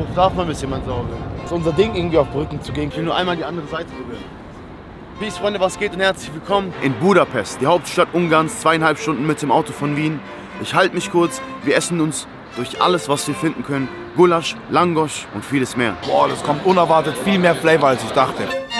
Bahnhof darf man, bis jemand sauber will. Das ist unser Ding, irgendwie auf Brücken zu gehen. Ich will nur einmal die andere Seite berühren. Peace, Freunde, was geht und herzlich willkommen in Budapest, die Hauptstadt Ungarns, 2,5 Stunden mit dem Auto von Wien. Ich halte mich kurz, wir essen uns durch alles, was wir finden können. Gulasch, Langosch und vieles mehr. Boah, das kommt unerwartet viel mehr Flavor, als ich dachte.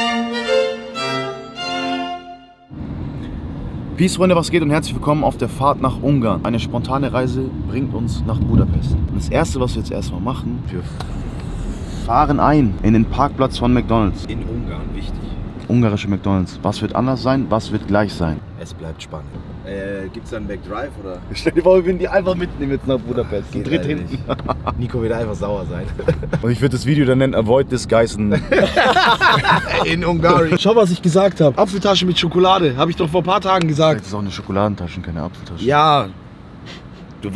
Peace, Freunde, was geht und herzlich willkommen auf der Fahrt nach Ungarn. Eine spontane Reise bringt uns nach Budapest. Und das erste, was wir jetzt erstmal machen, wir fahren ein in den Parkplatz von McDonald's. In Ungarn, wichtig. Ungarische McDonald's. Was wird anders sein? Was wird gleich sein? Es bleibt spannend. Gibt's da einen McDrive oder? Stell dir vor, wir würden die einfach mitnehmen jetzt nach Budapest. Geht Dreht leider hinten. Nico wird einfach sauer sein. Und ich würde das Video dann nennen, Avoid this guys in Ungarn. Schau, was ich gesagt habe. Apfeltasche mit Schokolade. Habe ich doch vor ein paar Tagen gesagt. Das ist auch eine Schokoladentasche, keine Apfeltasche. Ja. Du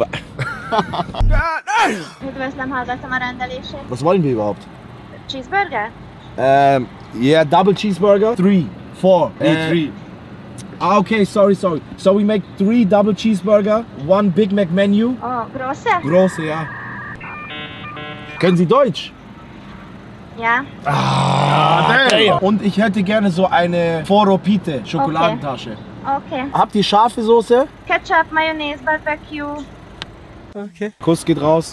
Üdvözlöm, hallgattam a rendelését. Was wollen wir überhaupt? Cheeseburger? Yeah, double cheeseburger. 3, 4. Three. Okay, sorry. So we make 3 double cheeseburger, 1 Big Mac menu. Oh, große? Große, ja. Können Sie Deutsch? Ja. Und ich hätte gerne so eine Foro Pite Schokoladentasche. Okay. Habt ihr scharfe Soße? Ketchup, Mayonnaise, Barbecue. Okay. Kuss geht raus.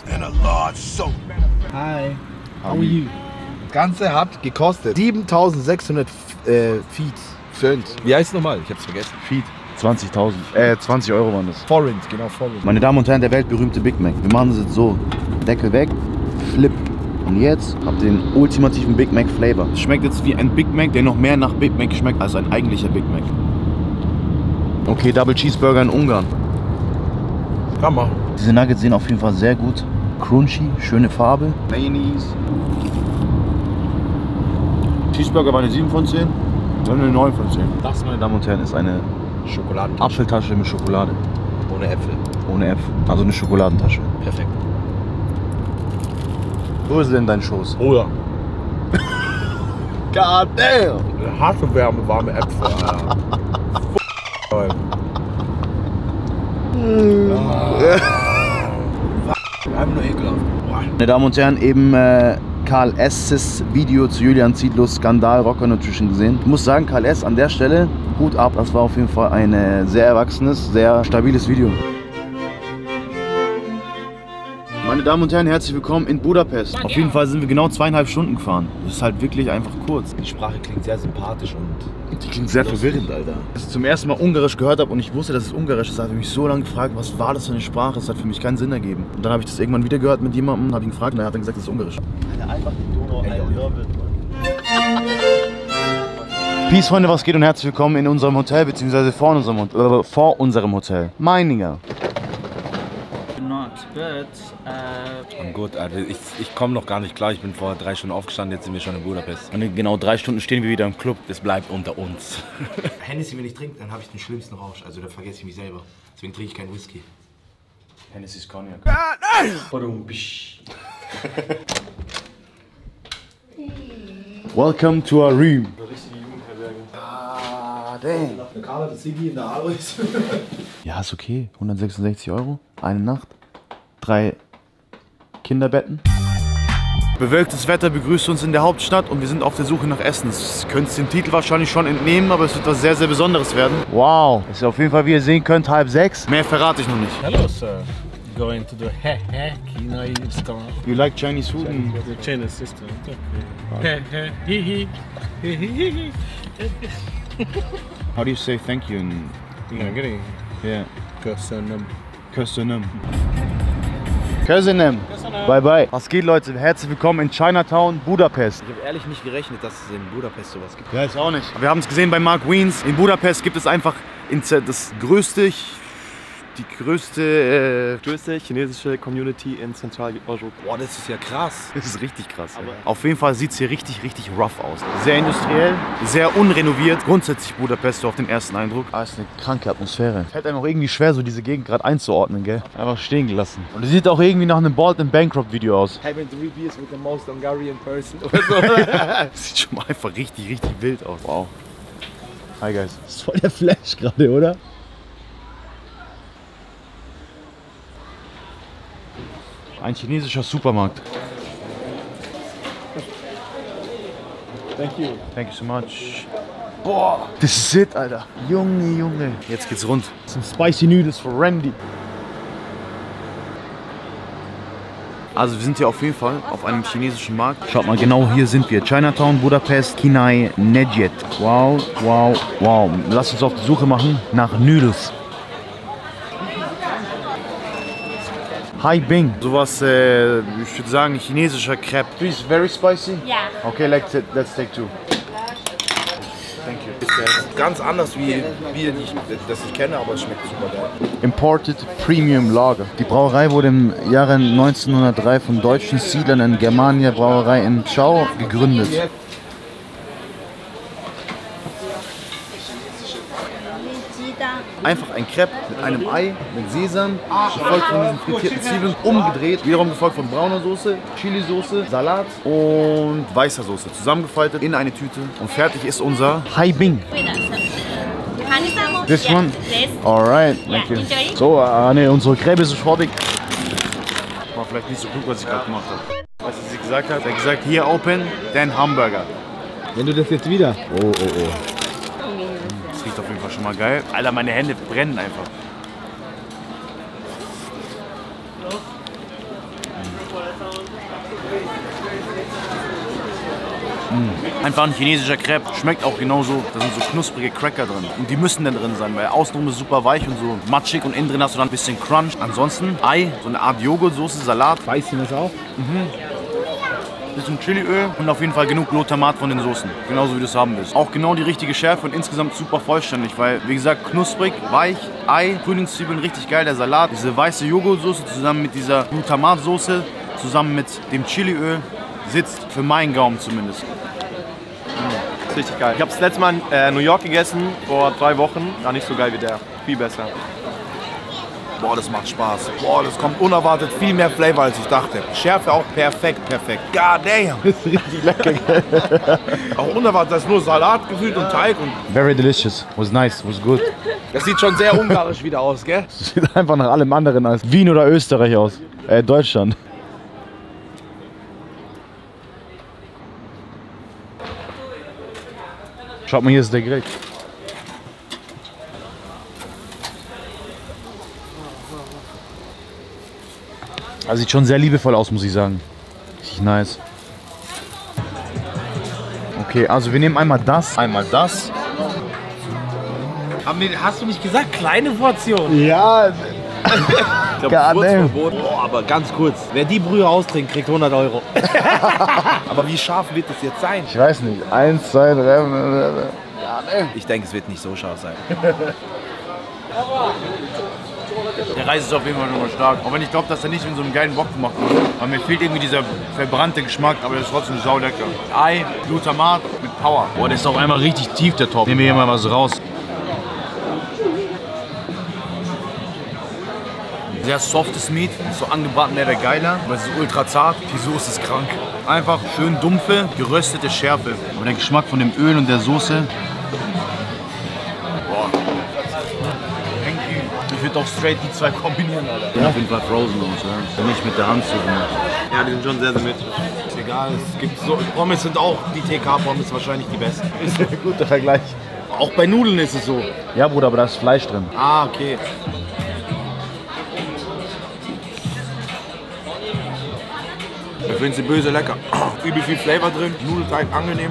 Hi. How are you? Das Ganze hat gekostet 7.600 Pfund. Wie heißt es nochmal? Ich hab's vergessen. Feed. 20.000. 20 Euro waren das. Forint, genau, Forint. Meine Damen und Herren, der weltberühmte Big Mac. Wir machen das jetzt so. Deckel weg, Flip. Und jetzt habt ihr den ultimativen Big Mac Flavor. Es schmeckt jetzt wie ein Big Mac, der noch mehr nach Big Mac schmeckt als ein eigentlicher Big Mac. Okay, Double Cheeseburger in Ungarn. Kann man. Diese Nuggets sehen auf jeden Fall sehr gut. Crunchy, schöne Farbe. Mayonnaise. Cheeseburger war eine 7 von 10. Dann eine 9 von 10. Das, meine Damen und Herren, ist eine Schokoladentasche. Apfeltasche mit Schokolade. Ohne Äpfel. Ohne Äpfel. Also eine Schokoladentasche. Perfekt. Wo ist denn dein Schoß? Oh ja. God damn! Harte Wärme, warme Äpfel. Einfach nur ekelhaft. Meine Damen und Herren, eben Karl S.'s Video zu Julian Zietlows Skandal Rocker Nutrition gesehen. Ich muss sagen, Karl S. an der Stelle, Hut ab, das war auf jeden Fall ein sehr erwachsenes, sehr stabiles Video. Meine Damen und Herren, herzlich willkommen in Budapest. Auf jeden Fall sind wir genau 2,5 Stunden gefahren. Das ist halt wirklich einfach kurz. Die Sprache klingt sehr sympathisch und Die klingt sehr verwirrend, Alter. Als ich zum ersten Mal Ungarisch gehört habe und ich wusste, dass es Ungarisch ist, habe ich mich so lange gefragt, was war das für eine Sprache? Das hat für mich keinen Sinn ergeben. Und dann habe ich das irgendwann wieder gehört mit jemandem, habe ihn gefragt und er hat dann gesagt, das ist Ungarisch. Alter, einfach die Donau, Peace, Freunde, was geht und herzlich willkommen in unserem Hotel, beziehungsweise vor unserem Hotel. Meininger. Und gut, also ich komme noch gar nicht klar. Ich bin vor 3 Stunden aufgestanden, jetzt sind wir schon in Budapest. Und in genau 3 Stunden stehen wir wieder im Club. Das bleibt unter uns. Hennessy, wenn ich trinke, dann habe ich den schlimmsten Rausch. Also da vergesse ich mich selber. Deswegen trinke ich keinen Whisky. Hennessy ist Cognac. Welcome to our room. Ah, damn. Eine Karte, das Sigi in der Alois. Ja, ist okay. 166 Euro. Eine Nacht. 3 Kinderbetten. Bewölktes Wetter begrüßt uns in der Hauptstadt und wir sind auf der Suche nach Essen. Das könnt dem Titel wahrscheinlich schon entnehmen, aber es wird was sehr, sehr Besonderes werden. Wow, ist auf jeden Fall, wie ihr sehen könnt, 5:30. Mehr verrate ich noch nicht. Hello, sir. Going to the Kina store. You like Chinese food? The Chinese system. Okay. How do you say thank you in Ungarian. yeah. Köszönöm. Köszönöm. Köszönöm. Bye bye. Was geht, Leute? Herzlich willkommen in Chinatown, Budapest. Ich habe ehrlich nicht gerechnet, dass es in Budapest sowas gibt. Ja, ich auch nicht. Wir haben es gesehen bei Mark Wiens. In Budapest gibt es einfach die größte chinesische Community in Zentraleuropa. Boah, das ist ja krass. Das ist richtig krass. Ja. Auf jeden Fall sieht es hier richtig, richtig rough aus. Sehr industriell, sehr unrenoviert. Grundsätzlich Budapest so auf den ersten Eindruck. Ah, ist eine kranke Atmosphäre. Fällt einem auch irgendwie schwer, so diese Gegend gerade einzuordnen, gell? Einfach stehen gelassen. Und es sieht auch irgendwie nach einem Bald and Bankrupt Video aus. Having 3 beers with the most Hungarian person oder so. Sieht schon mal einfach richtig, richtig wild aus. Wow. Hi guys. Das ist voll der Flash gerade, oder? Ein chinesischer Supermarkt. Thank you. Thank you so much. Boah, das ist it, Alter. Junge, Junge. Jetzt geht's rund. Some spicy noodles for Randy. Also wir sind hier auf jeden Fall auf einem chinesischen Markt. Schaut mal, genau hier sind wir. Chinatown, Budapest, Kínai, Negyed. Wow, wow, wow. Lasst uns auf die Suche machen nach Noodles. Hai Bing. Sowas, ich würde sagen, chinesischer Crepe. Please, very spicy? Ja. Okay, let's take two. Thank you. Ganz anders wie Bier, das ich kenne, aber es schmeckt super geil. Imported Premium Lager. Die Brauerei wurde im Jahre 1903 von deutschen Siedlern in Germania Brauerei in Chao gegründet. Einfach ein Crepe mit einem Ei, mit Sesam, gefolgt von diesen frittierten Zwiebeln, umgedreht, wiederum gefolgt von brauner Soße, Chili-Soße, Salat und weißer Soße. Zusammengefaltet in eine Tüte und fertig ist unser Hai Bing. This one? Alright, thank you. So, ne, unsere Crepe ist fertig. War vielleicht nicht so gut, was ich gerade gemacht habe. Weißt du, was sie gesagt hat? Sie hat gesagt, hier open, then Hamburger. Wenn du das jetzt wieder... Oh, oh, oh. Das riecht auf jeden Fall schon mal geil. Alter, meine Hände brennen einfach. Einfach ein chinesischer Crepe. Schmeckt auch genauso. Da sind so knusprige Cracker drin. Und die müssen dann drin sein, weil außenrum ist super weich und so matschig und innen drin hast du dann ein bisschen Crunch. Ansonsten Ei, so eine Art Joghurtsoße, Salat. Weißt du das auch? Bisschen Chiliöl und auf jeden Fall genug Glutamat von den Soßen. Genauso wie du es haben willst. Auch genau die richtige Schärfe und insgesamt super vollständig, weil, wie gesagt, knusprig, weich, Ei, Frühlingszwiebeln, richtig geil, der Salat, diese weiße Joghurtsoße zusammen mit dieser Glutamatsoße, zusammen mit dem Chiliöl, sitzt für meinen Gaumen zumindest. Das ist richtig geil. Ich habe das letzte Mal in New York gegessen, vor 3 Wochen. War nicht so geil wie der. Viel besser. Boah, das macht Spaß. Boah, das kommt unerwartet viel mehr Flavor als ich dachte. Schärfe auch perfekt. God damn. Das ist richtig lecker, gell? Auch unerwartet, das ist nur Salat gefühlt und Teig. Und Very delicious. Was nice, was good. das sieht schon sehr ungarisch wieder aus, gell? Das sieht einfach nach allem anderen als Wien oder Österreich aus. Deutschland. Schaut mal, hier ist der Grill. Also sieht schon sehr liebevoll aus, muss ich sagen. Richtig nice. Okay, also wir nehmen einmal das, Hast du nicht gesagt, kleine Portion? Ja. Ich damn. Boah, aber ganz kurz. Wer die Brühe austrinkt, kriegt 100 Euro. Aber wie scharf wird es jetzt sein? Ich weiß nicht. 1, 2, 3. Ich denke, es wird nicht so scharf sein. Der Reis ist auf jeden Fall schon mal stark. Auch wenn ich glaube, dass er nicht in so einem geilen Wok gemacht wurde. Aber mir fehlt irgendwie dieser verbrannte Geschmack, aber der ist trotzdem saulecker. Ei, Glutamat mit Power. Boah, der ist auch einmal richtig tief, der Top. Nehmen wir hier mal was raus. Sehr softes Meat, so angebraten wäre geiler, aber es ist ultra zart. Die Soße ist krank. Einfach schön dumpfe, geröstete Schärfe. Aber der Geschmack von dem Öl und der Soße. Boah. Ich würde auch straight die zwei kombinieren, Alter. Ja, auf jeden Fall frozen aus, ja. Nicht mit der Hand zu gemacht. Ja, die sind schon sehr symmetrisch. Ist egal, es gibt so. Pommes sind auch, die TK-Pommes wahrscheinlich die besten. Ist ein guter Vergleich. Auch bei Nudeln ist es so. Ja, Bruder, aber da ist Fleisch drin. Ah, okay. Ich finde sie böse lecker. Übel viel Flavor drin, Nudelteig angenehm.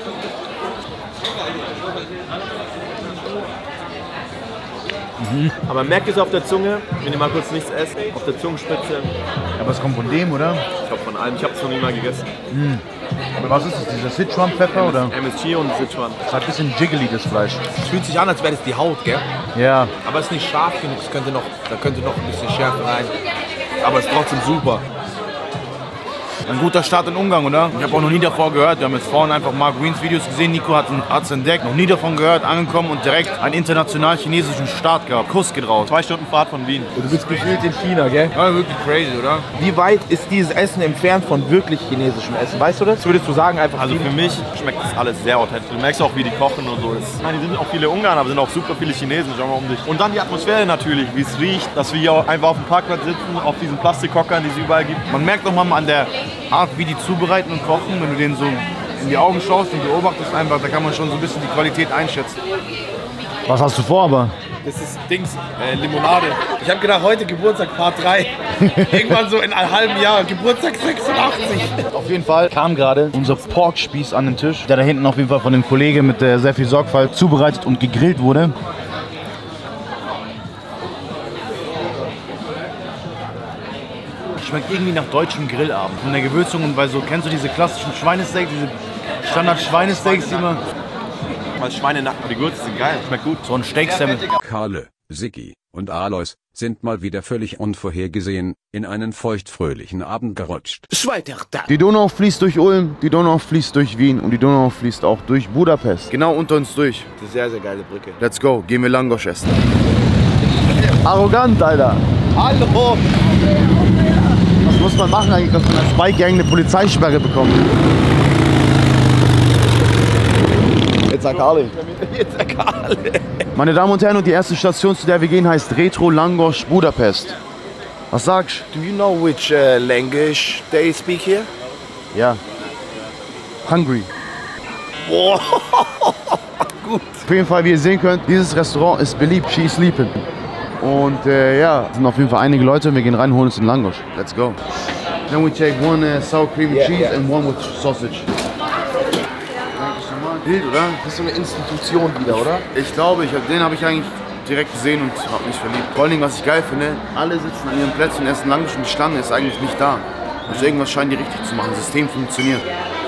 Aber merkt es auf der Zunge, wenn ihr mal kurz nichts esst, auf der Zungenspitze. Aber es kommt von dem, oder? Ich glaube von allem. Ich habe es noch nie mal gegessen. Aber was ist das? Dieser Sichuan-Pfeffer, oder? MSG und Sichuan. Es hat ein bisschen jiggly, das Fleisch. Es fühlt sich an, als wäre das die Haut, gell? Ja. Aber es ist nicht scharf genug, da könnte noch ein bisschen Schärfe rein. Aber es ist trotzdem super. Ein guter Start in Ungarn, oder? Ich habe auch noch nie davor gehört. Wir haben jetzt vorhin einfach Mark Greens Videos gesehen. Nico hat es entdeckt. Noch nie davon gehört, angekommen und direkt einen international chinesischen Start gehabt. Kuss geht raus. 2 Stunden Fahrt von Wien. Du bist gefühlt in China, gell? Ja, wirklich crazy, oder? Wie weit ist dieses Essen entfernt von wirklich chinesischem Essen? Weißt du das? Würdest du sagen, einfach Also für mich schmeckt das alles sehr authentisch. Du merkst auch, wie die kochen und so. Ich meine, die sind auch viele Ungarn, aber sind auch super viele Chinesen. Schau mal um dich. Und dann die Atmosphäre natürlich, wie es riecht, dass wir hier einfach auf dem Parkplatz sitzen, auf diesen Plastikhockern, die es überall gibt. Man merkt doch mal an der Art, wie die zubereiten und kochen, wenn du denen so in die Augen schaust und beobachtest einfach, da kann man schon so ein bisschen die Qualität einschätzen. Was hast du vor, aber? Das ist Dings, Limonade. Ich habe gedacht, heute Geburtstag Part 3. Irgendwann so in einem halben Jahr, Geburtstag 86. Auf jeden Fall kam gerade unser Porkspieß an den Tisch, der da hinten auf jeden Fall von dem Kollegen mit sehr viel Sorgfalt zubereitet und gegrillt wurde. Schmeckt irgendwie nach deutschem Grillabend. Von der Gewürzung und weil so, kennst du diese klassischen Schweinesteaks, diese Standard-Schweinesteaks, die man... Mal Schweinenacken, die Gewürze sind geil, schmeckt gut. So ein Steak-Sandwich. Karle, Siggi und Alois sind mal wieder völlig unvorhergesehen in einen feuchtfröhlichen Abend gerutscht. Die Donau fließt durch Ulm, die Donau fließt durch Wien und die Donau fließt auch durch Budapest. Genau unter uns durch. Das ist eine sehr, sehr geile Brücke. Let's go, gehen wir Langosch essen. Arrogant, Alter. Hallo! Was muss man machen eigentlich, dass man als Bike-Gang eine Polizeisperre bekommt? Jetzt Akali. Jetzt Akali. Meine Damen und Herren, und die erste Station, zu der wir gehen, heißt Retro Langosch Budapest. Was sagst Do you know which language they speak here? du? Ja. Hungry. Boah. Gut. Auf jeden Fall, wie ihr sehen könnt, dieses Restaurant ist beliebt. She's sleeping. Und ja, sind auf jeden Fall einige Leute. Wir gehen rein, holen uns den Langosch. Let's go. Then we take one sour cream and cheese and one with sausage. Bild, oder? Das ist so eine Institution wieder, oder? Ich glaube, den habe ich eigentlich direkt gesehen und habe mich verliebt. Vor allem, was ich geil finde, alle sitzen an ihren Plätzen und essen Langosch und die Stange ist eigentlich nicht da. Also irgendwas scheinen die richtig zu machen. Das System funktioniert.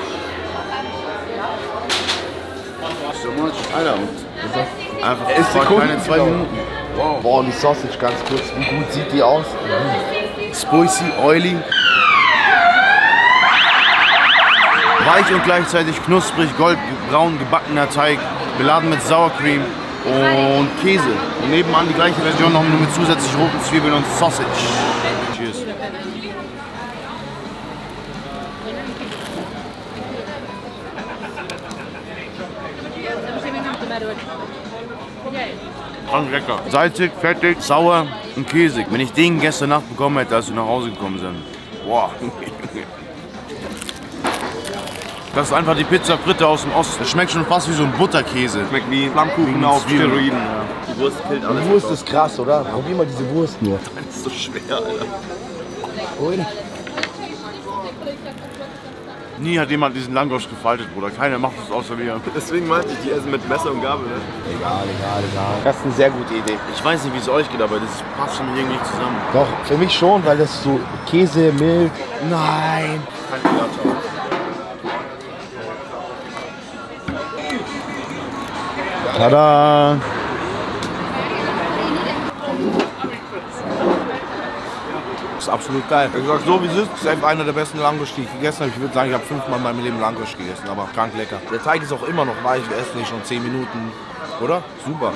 So much. Alter, und einfach keine 2 Minuten. Wow. Boah, und die Sausage ganz kurz. Wie gut sieht die aus? Spicy, oily. Weich und gleichzeitig knusprig, goldbraun gebackener Teig, beladen mit Sour Cream und Käse. Und nebenan die gleiche Version noch mit zusätzlich roten Zwiebeln und Sausage. Cheers. Lecker. Salzig, fettig, sauer und käsig. Wenn ich den gestern Nacht bekommen hätte, als wir nach Hause gekommen sind. Boah. Das ist einfach die Pizza Fritte aus dem Osten. Das schmeckt schon fast wie so ein Butterkäse. Schmeckt wie Flammkuchen auf Steroiden. Ja. Die Wurst killt alles. Die Wurst ist krass, oder? Probier mal diese Wurst nur. Das ist so schwer, Alter. Ui. Nie hat jemand diesen Langosch gefaltet, Bruder. Keiner macht es außer wir. Deswegen meinte ich, die essen mit Messer und Gabel, ne? Egal. Das ist eine sehr gute Idee. Ich weiß nicht, wie es euch geht, aber das passt für mich irgendwie nicht zusammen. Doch, für mich schon, weil das so Käse, Milch. Nein. Tada! Das ist absolut geil. Ich sag so wie es ist einfach einer der besten Langosch, die ich gegessen habe. Ich würde sagen, ich habe 5-mal in meinem Leben Langosch gegessen, aber krank lecker. Der Teig ist auch immer noch weich, wir essen ihn schon 10 Minuten, oder? Super.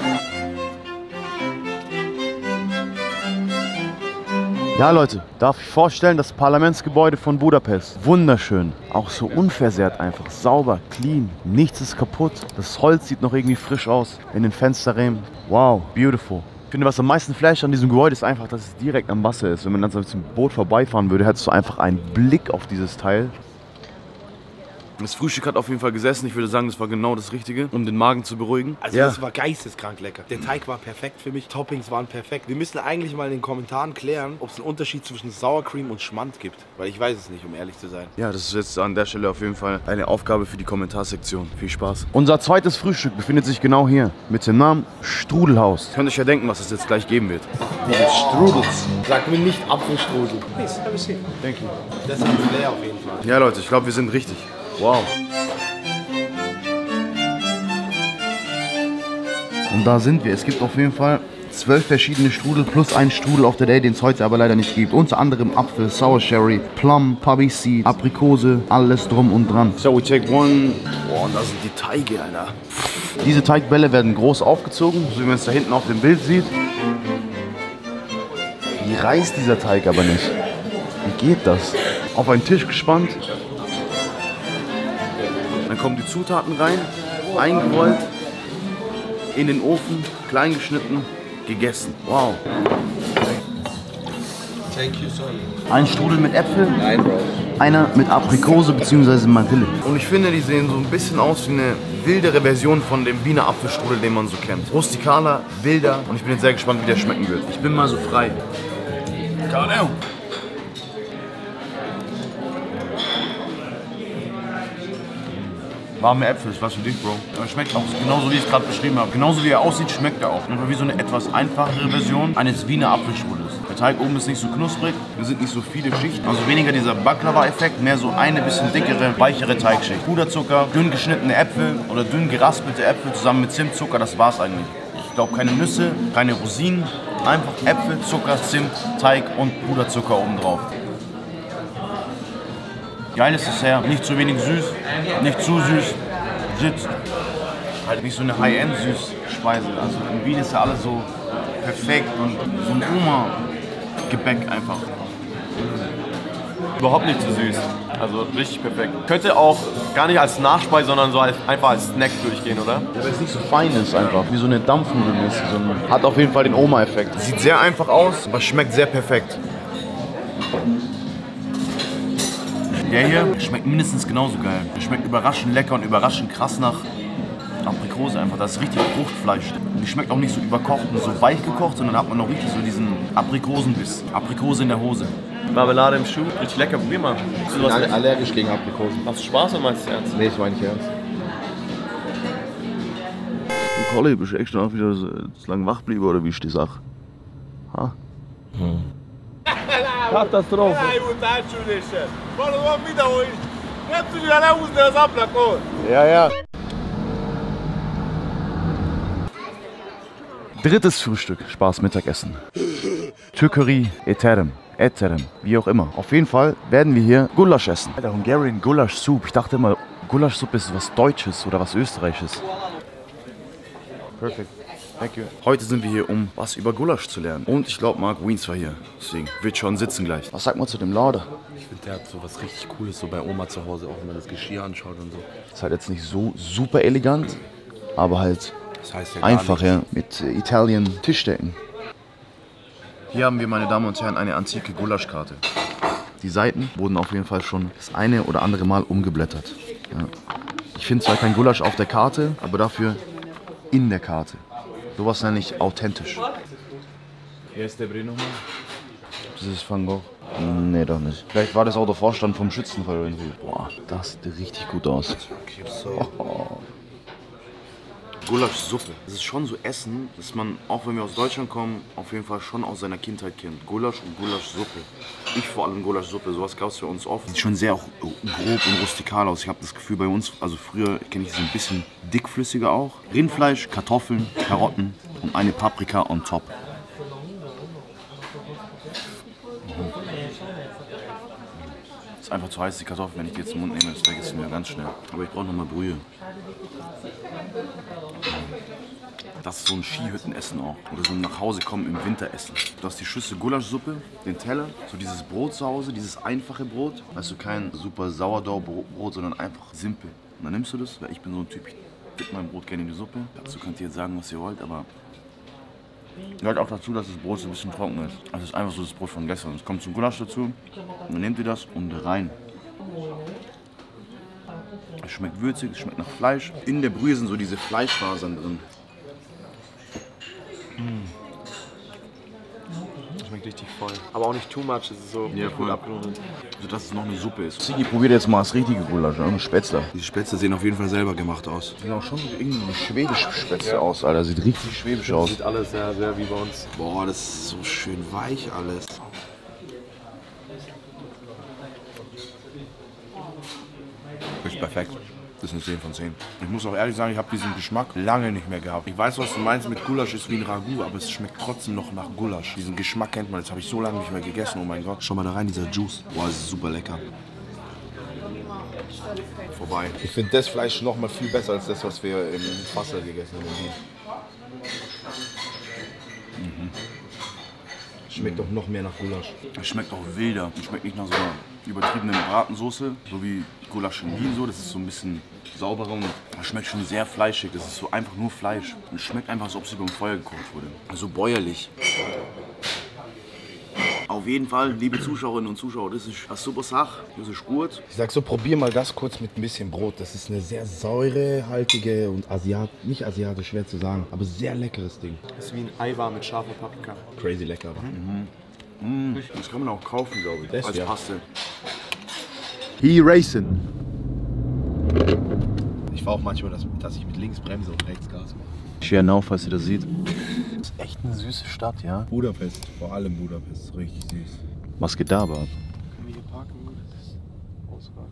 Ja, Leute, darf ich vorstellen, das Parlamentsgebäude von Budapest. Wunderschön. Auch so unversehrt einfach. Sauber, clean. Nichts ist kaputt. Das Holz sieht noch irgendwie frisch aus. In den Fensterrämen. Wow, beautiful. Ich finde, was am meisten flasht an diesem Gebäude ist einfach, dass es direkt am Wasser ist. Wenn man dann so mit dem Boot vorbeifahren würde, hättest du einfach einen Blick auf dieses Teil. Das Frühstück hat auf jeden Fall gesessen. Ich würde sagen, das war genau das Richtige, um den Magen zu beruhigen. Also das war geisteskrank lecker. Der Teig war perfekt für mich, Toppings waren perfekt. Wir müssen eigentlich mal in den Kommentaren klären, ob es einen Unterschied zwischen Sour Cream und Schmand gibt. Weil ich weiß es nicht, um ehrlich zu sein. Ja, das ist jetzt an der Stelle auf jeden Fall eine Aufgabe für die Kommentarsektion. Viel Spaß. Unser zweites Frühstück befindet sich genau hier mit dem Namen Strudelhaus. Könnt ihr euch ja denken, was es jetzt gleich geben wird. Strudels. Sag mir nicht Apfelstrudel. Thank you. Das hat Flair auf jeden Fall. Ja, Leute, ich glaube, wir sind richtig. Wow. Und da sind wir. Es gibt auf jeden Fall 12 verschiedene Strudel plus ein Strudel auf der Day, den es heute aber leider nicht gibt. Unter anderem Apfel, Sour Cherry, Plum, Poppy Seed, Aprikose, alles drum und dran. So, we take one. Boah, und da sind die Teige, Alter. Diese Teigbälle werden groß aufgezogen, so wie man es da hinten auf dem Bild sieht. Wie reißt dieser Teig aber nicht? Wie geht das? Auf einen Tisch gespannt. Dann kommen die Zutaten rein, eingerollt, in den Ofen, klein geschnitten, gegessen. Wow. Thank you, son. Ein Strudel mit Äpfel, Nein, Bro. einer mit Aprikose bzw. Marille. Und ich finde, die sehen so ein bisschen aus wie eine wildere Version von dem Wiener Apfelstrudel, den man so kennt. Rustikaler, wilder und ich bin jetzt sehr gespannt, wie der schmecken wird. Ich bin mal so frei. Keine Ahnung. Warme Äpfel ist was für dich, Bro. Er schmeckt auch genauso, wie ich es gerade beschrieben habe. Genauso wie er aussieht, schmeckt er auch. Einfach wie so eine etwas einfachere Version eines Wiener Apfelstrudels. Der Teig oben ist nicht so knusprig, wir sind nicht so viele Schichten. Also weniger dieser Baklava-Effekt, mehr so eine bisschen dickere, weichere Teigschicht. Puderzucker, dünn geschnittene Äpfel oder dünn geraspelte Äpfel zusammen mit Zimtzucker, das war's eigentlich. Ich glaube keine Nüsse, keine Rosinen, einfach Äpfel, Zucker, Zimt, Teig und Puderzucker oben drauf. Geiles Dessert, nicht zu wenig süß, nicht zu süß, sitzt. Halt nicht so eine High-End-Süßspeise. Also in Wien ist ja alles so perfekt und so ein Oma-Gebäck einfach. Überhaupt nicht zu süß. Also richtig perfekt. Könnte auch gar nicht als Nachspeise, sondern so einfach als Snack durchgehen, oder? Ja, weil es nicht so fein ist einfach, wie so eine Dampfnudelmäßig. Hat auf jeden Fall den Oma-Effekt. Sieht sehr einfach aus, aber schmeckt sehr perfekt. Der hier schmeckt mindestens genauso geil. Der schmeckt überraschend lecker und überraschend krass nach Aprikose einfach. Das ist richtig Fruchtfleisch. Und die schmeckt auch nicht so überkocht und so weich gekocht, sondern hat man noch richtig so diesen Aprikosenbiss. Aprikose in der Hose. Marmelade im Schuh. Richtig lecker, probier mal. Ich bin allergisch gegen Aprikosen. Machst du Spaß oder meinst du ernst? Nee, ich meine nicht ernst. Du Colli, bist du echt noch wieder so lang wach geblieben oder wie ich die Sache? Ha? Katastrophe. Ja, ja. Drittes Frühstück, Spaß Mittagessen. Türkerie, Eterem, wie auch immer. Auf jeden Fall werden wir hier Gulasch essen. Alter, Hungarian Gulasch Soup. Ich dachte immer, Gulaschsuppe ist was Deutsches oder was Österreichisches. Perfekt. Thank you. Heute sind wir hier, um was über Gulasch zu lernen. Und ich glaube, Mark Wiens war hier. Deswegen wird schon sitzen gleich. Was sagt man zu dem Lader? Ich finde, der hat so was richtig Cooles, so bei Oma zu Hause, auch wenn man das Geschirr anschaut und so. Ist halt jetzt nicht so super elegant, aber halt Das heißt ja gar einfach, nichts. ja, mit Italien Tischdecken. Hier haben wir, meine Damen und Herren, eine antike Gulaschkarte. Die Seiten wurden auf jeden Fall schon das eine oder andere Mal umgeblättert. Ja. Ich finde zwar kein Gulasch auf der Karte, aber dafür in der Karte. Sowas nenne ich authentisch. Wer ist der Bre nochmal? Das ist Van Gogh. Nee, doch nicht. Vielleicht war das auch der Vorstand vom Schützenverein irgendwie. Boah, das sieht richtig gut aus. Gulaschsuppe. Das ist schon so Essen, das man, auch wenn wir aus Deutschland kommen, auf jeden Fall schon aus seiner Kindheit kennt. Gulasch und Gulaschsuppe. Ich vor allem Gulaschsuppe, sowas gab es für uns oft. Sieht schon sehr auch grob und rustikal aus. Ich habe das Gefühl, bei uns, also früher kenne ich es ein bisschen dickflüssiger auch. Rindfleisch, Kartoffeln, Karotten und eine Paprika on top. Ist einfach zu heiß, die Kartoffeln, wenn ich die jetzt im Mund nehme, das vergessen wir ganz schnell. Aber ich brauche nochmal Brühe. Das ist so ein Skihüttenessen auch. Oder so ein Nachhausekommen im Winteressen. Du hast die Schüssel Gulaschsuppe, den Teller, so dieses Brot zu Hause, dieses einfache Brot. Weißt du, kein super Sourdough-Brot, sondern einfach simpel. Und dann nimmst du das, weil ich bin so ein Typ, ich gebe mein Brot gerne in die Suppe. Dazu könnt ihr jetzt sagen, was ihr wollt, aber gehört auch dazu, dass das Brot so ein bisschen trocken ist. Also es ist einfach so das Brot von gestern. Es kommt zum Gulasch dazu, und dann nehmt ihr das und rein. Es schmeckt würzig, es schmeckt nach Fleisch. In der Brühe sind so diese Fleischfasern drin. Das schmeckt richtig voll. Aber auch nicht too much, es ist so gut abgerundet. Also dass es noch eine Suppe ist. Sigi, probiert jetzt mal das richtige Gulasch, ne? Spätzle. Die Spätzle sehen auf jeden Fall selber gemacht aus. Sieht auch schon wie irgendeine schwedische Spätzle aus, Alter. Sieht richtig schwäbisch aus. Sieht alles sehr wie bei uns. Boah, das ist so schön weich alles. Ist perfekt. Das ist eine 10 von 10. Ich muss auch ehrlich sagen, ich habe diesen Geschmack lange nicht mehr gehabt. Ich weiß, was du meinst mit Gulasch ist wie ein Ragout, aber es schmeckt trotzdem noch nach Gulasch. Diesen Geschmack kennt man, das habe ich so lange nicht mehr gegessen. Oh mein Gott. Schau mal da rein, dieser Juice. Boah, das ist super lecker. Vorbei. Ich finde das Fleisch noch mal viel besser als das, was wir im Fassel gegessen haben. Schmeckt doch noch mehr nach Gulasch. Es schmeckt auch wilder. Es schmeckt nicht nach so einer übertriebenen Bratensoße, so wie Gulasch in Wien so. Das ist so ein bisschen sauberer und es schmeckt schon sehr fleischig. Das ist so einfach nur Fleisch. Und es schmeckt einfach, als ob es über dem Feuer gekocht wurde. Also bäuerlich. Auf jeden Fall, liebe Zuschauerinnen und Zuschauer, das ist eine super Sache, das ist gut. Ich sag so, probier mal das kurz mit ein bisschen Brot. Das ist eine sehr säurehaltige und nicht asiatisch, schwer zu sagen, aber sehr leckeres Ding. Das ist wie ein Eiweiß mit scharfer Paprika. Crazy lecker. Das kann man auch kaufen, glaube ich, Das, als ja. Paste. He racing. Ich war auch manchmal, dass ich mit links bremse und rechts Gas mache. Genau, falls ihr das seht. Das ist echt eine süße Stadt, ja. Budapest, vor allem Budapest, richtig süß. Was geht da aber ab? Können wir hier parken? Das ist Ausfahrt.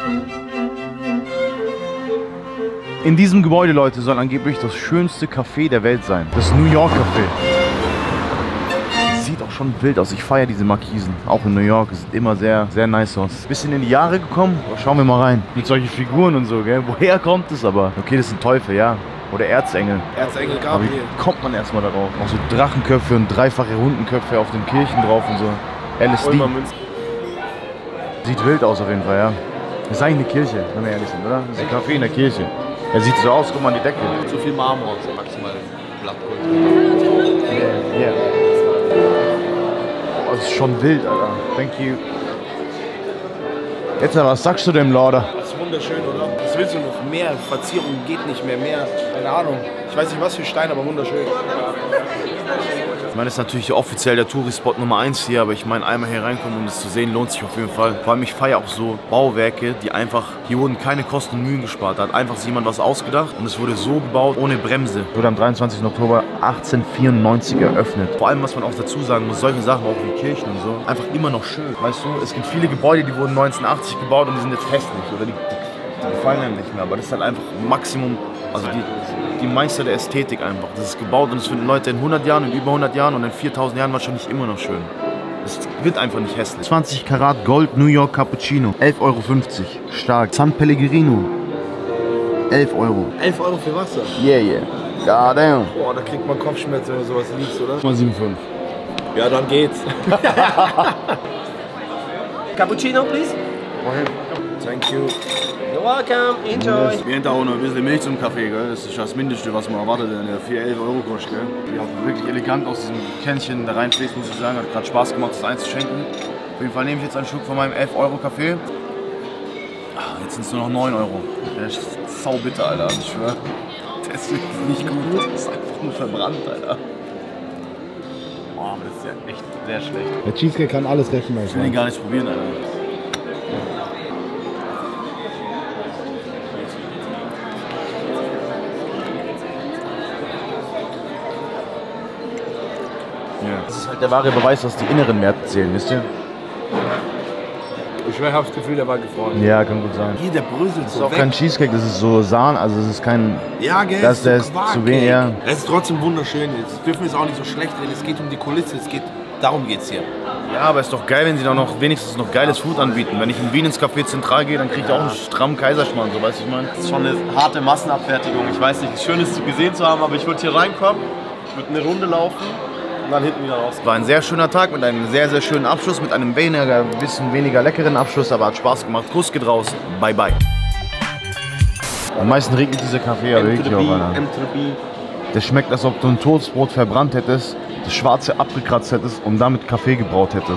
In diesem Gebäude, Leute, soll angeblich das schönste Café der Welt sein. Das New York Café. Sieht auch schon wild aus. Ich feiere diese Markisen. Auch in New York. Es sieht immer sehr, sehr nice aus. Bisschen in die Jahre gekommen. Aber schauen wir mal rein. Mit solchen Figuren und so, gell? Woher kommt es aber? Okay, das sind Teufel, ja. Oder Erzengel. Erzengel Aber wie kommt man erstmal darauf? Auch so Drachenköpfe und dreifache Rundenköpfe auf den Kirchen drauf und so. LSD. Sieht wild aus auf jeden Fall, ja. Das ist eigentlich eine Kirche, wenn wir ehrlich sind, oder? Das ist ein Café in der Kirche. Er sieht so aus, guck mal an die Decke. Zu viel Marmor, so maximal Blattgold. Yeah. Oh, das ist schon wild, Alter. Thank you. Jetzt, was sagst du dem Lauder? Das ist wunderschön, oder? Was willst du noch? Mehr Verzierung geht nicht mehr. Keine Ahnung. Ich weiß nicht was für Stein, aber wunderschön. Ich meine, das ist natürlich offiziell der Touri-Spot Nummer 1 hier, aber ich meine, einmal hier reinkommen, um das zu sehen, lohnt sich auf jeden Fall. Vor allem, ich feiere auch so Bauwerke, die einfach, hier wurden keine Kosten und Mühen gespart. Da hat einfach jemand was ausgedacht und es wurde so gebaut, ohne Bremse. Wurde am 23. Oktober 1894 eröffnet. Vor allem, was man auch dazu sagen muss, solche Sachen, auch wie Kirchen und so, einfach immer noch schön. Weißt du, es gibt viele Gebäude, die wurden 1980 gebaut und die sind jetzt hässlich oder die gefallen einem nicht mehr. Aber das ist halt einfach Maximum, also die Meister der Ästhetik einfach. Das ist gebaut und es finden Leute in 100 Jahren, in über 100 Jahren und in 4000 Jahren wahrscheinlich immer noch schön. Es wird einfach nicht hässlich. 20 Karat Gold New York Cappuccino, 11,50 € stark. San Pellegrino, 11 €. 11 € für Wasser. Yeah. God damn. Boah, da kriegt man Kopfschmerzen, wenn du sowas liest, oder? 7,5. Ja, dann geht's. Cappuccino, please. Thank you. You're welcome, enjoy. Wir hätten auch noch ein bisschen Milch zum Kaffee, gell? Das ist das Mindeste, was man erwartet, wenn der 4,11 € kostet, gell? Die auch wirklich elegant aus diesem Kännchen da reinfließt, muss ich sagen. Hat gerade Spaß gemacht, das einzuschenken. Auf jeden Fall nehme ich jetzt einen Schluck von meinem 11 € Kaffee. Jetzt sind es nur noch 9 €. Der ist saubitter, Alter, ich schwör. Das ist nicht gut, das ist einfach nur verbrannt, Alter. Boah, aber das ist ja echt sehr schlecht. Der Cheesecake kann alles retten, Ich will ihn gar nicht probieren, Alter. Das ist halt der wahre Beweis, dass die inneren Werte zählen, wisst ihr? Ich habe das Gefühl, der war gefroren. Ja, kann gut sein. Hier, der bröselt Das ist auch kein Cheesecake, das ist so Sahne, also es ist kein... Ja, gell? Das ist zu wenig, ja. Es ist trotzdem wunderschön. Jetzt dürfen wir es auch nicht so schlecht reden. Es geht um die Kulisse, darum geht's hier. Ja, aber ist doch geil, wenn sie da noch wenigstens noch geiles Food anbieten. Wenn ich in Wien ins Café Zentral gehe, dann kriege ich auch einen strammen Kaiserschmarrn, so weißt du, ich meine. Das ist schon eine harte Massenabfertigung. Ich weiß nicht, es ist schön, es gesehen zu haben, aber ich würde hier reinkommen, würde eine Runde laufen und dann hinten wieder raus. War ein sehr schöner Tag mit einem sehr, sehr schönen Abschluss, mit einem bisschen weniger leckeren Abschluss, aber hat Spaß gemacht. Kuss geht raus. Bye, bye. Am meisten regnet dieser Kaffee ja wirklich auf einer. Der schmeckt, als ob du ein Toastbrot verbrannt hättest, das Schwarze abgekratzt hättest und damit Kaffee gebraut hättest.